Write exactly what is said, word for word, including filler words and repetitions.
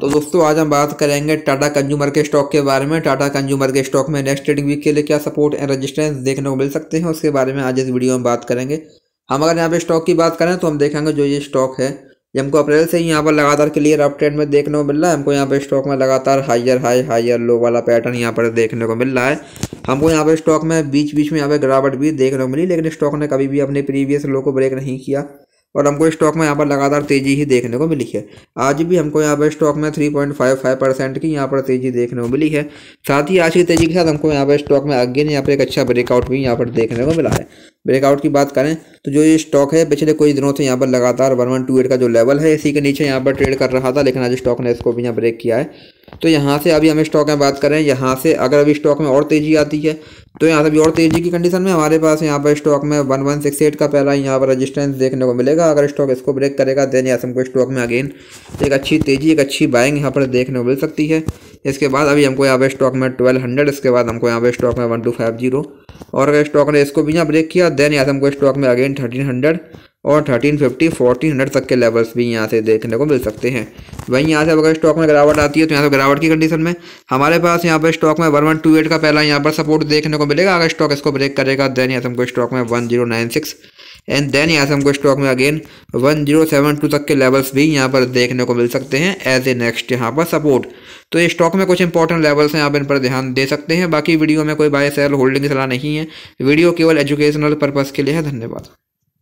तो दोस्तों आज हम बात करेंगे टाटा कंज्यूमर के स्टॉक के बारे में। टाटा कंज्यूमर के स्टॉक में नेक्स्ट ट्रेडिंग वीक के लिए क्या सपोर्ट एंड रेजिस्टेंस देखने को मिल सकते हैं, उसके बारे में आज इस वीडियो में बात करेंगे। हम अगर यहाँ पे स्टॉक की बात करें तो हम देखेंगे जो ये स्टॉक है ये हमको अप्रैल से ही यहाँ पर लगातार क्लियर अप ट्रेंड में देखने को मिल रहा है। हमको यहाँ पे स्टॉक में लगातार हाइयर हाई हाइयर लो वाला पैटर्न यहाँ पर देखने को मिल रहा है। हमको यहाँ पे स्टॉक में बीच बीच में यहाँ पे गिरावट भी देखने को मिली, लेकिन स्टॉक ने कभी भी अपने प्रीवियस लो को ब्रेक नहीं किया और हमको स्टॉक में यहाँ पर लगातार तेजी ही देखने को मिली है। आज भी हमको यहाँ पर स्टॉक में तीन पॉइंट पाँच पाँच परसेंट की यहाँ पर तेजी देखने को मिली है। साथ ही आज की तेजी के साथ हमको यहाँ पर स्टॉक में अगेन यहाँ पर एक अच्छा ब्रेकआउट भी यहाँ पर देखने को मिला है। ब्रेकआउट की बात करें तो जो ये स्टॉक है पिछले कुछ दिनों से यहाँ पर लगातार वन वन टू एट का जो लेवल है इसी के नीचे यहाँ पर ट्रेड कर रहा था, लेकिन आज स्टॉक ने इसको भी यहाँ ब्रेक किया है। तो यहाँ से अभी हम स्टॉक में बात करें, यहाँ से अगर अभी स्टॉक में और तेजी आती है तो यहाँ से भी और तेजी की कंडीशन में हमारे पास यहाँ पर स्टॉक में वन वन सिक्स एट का पहला यहाँ पर रजिस्टेंस देखने को मिलेगा। अगर स्टॉक इसको ब्रेक करेगा देन यहाँ से हमको स्टॉक में अगेन एक अच्छी तेजी एक अच्छी बाइंग यहाँ पर देखने को मिल सकती है। इसके बाद अभी हमको यहाँ पर स्टॉक में ट्वेल्व हंड्रेड, इसके बाद हमको यहाँ पर स्टॉक में वन टू फाइव जीरो, और अगर स्टॉक ने इसको भी यहाँ ब्रेक किया देन यहाँ से हमको स्टॉक में अगेन थर्टीन हंड्रेड और थर्टीन फिफ्टी फोर्टीन हंड्रेड तक के लेवल्स भी यहाँ से देखने को मिल सकते हैं। वहीं यहाँ से अगर स्टॉक में गिरावट आती है तो यहाँ से गिरावट की कंडीशन में हमारे पास यहाँ पर स्टॉक में वन वन टू एट का पहला यहाँ पर सपोर्ट देखने को मिलेगा। अगर स्टॉक इसको ब्रेक करेगा देन यहाँ से हमको स्टॉक में one zero nine six and then यहाँ से हमको स्टॉक में again one zero seven two तक के लेवल्स भी यहाँ पर देखने को मिल सकते हैं एज ए नेक्स्ट यहाँ पर सपोर्ट। तो ये स्टॉक में कुछ इंपॉर्टेंट लेवल्स हैं, आप इन पर ध्यान दे सकते हैं। बाकी वीडियो में कोई बाय सेल होल्डिंग की सलाह नहीं है, वीडियो केवल एजुकेशनल पर्पज़ के लिए है। धन्यवाद।